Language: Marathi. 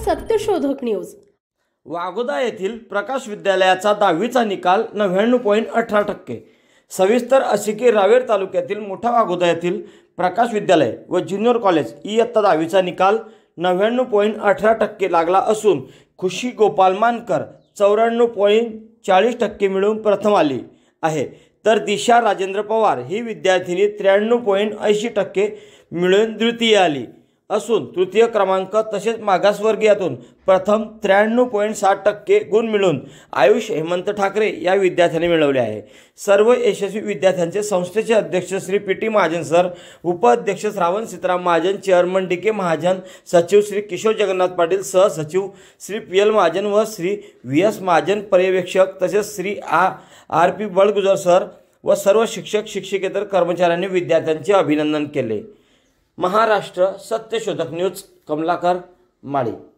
सत्यशोधक न्यूज। वाघोदा येथील प्रकाश विद्यालयाचा 10वीचा निकाल 99.18%। सविस्तर असे की रावेर तालुक्यातील मोठा वाघोदा येथील प्रकाश विद्यालय व ज्युनियर कॉलेज इयत्ता 10वीचा निकाल 99.18% लागला असून खुशी गोपाल मानकर 94.40% मिळवून प्रथम आली आहे, तर दिशा राजेंद्र पवार ही विद्यार्थिनी 93.80% मिळवून द्वितीय आली असून तृतीय क्रमांक तसेच मागासवर्गीयातून प्रथम 93.60% गुण मिळवून आयुष हेमंत ठाकरे या विद्यार्थ्यांनी मिळवले आहे। सर्व यशस्वी विद्यार्थ्यांचे संस्थेचे अध्यक्ष श्री पी.टी. महाजन सर, उपाध्यक्ष श्रावण सीताराम महाजन, चेअरमन डी.के. महाजन, सचिव श्री किशोर जगन्नाथ पाटील, सहसचिव श्री पी.एल. महाजन व श्री व्ही.एस. महाजन, पर्यवेक्षक तसेच श्री आर.पी. बळगुजर सर व सर्व शिक्षक शिक्षकेतर कर्मचाऱ्यांनी विद्यार्थ्यांचे अभिनंदन केले। महाराष्ट्र सत्यशोधक न्यूज, कमलाकर माळी।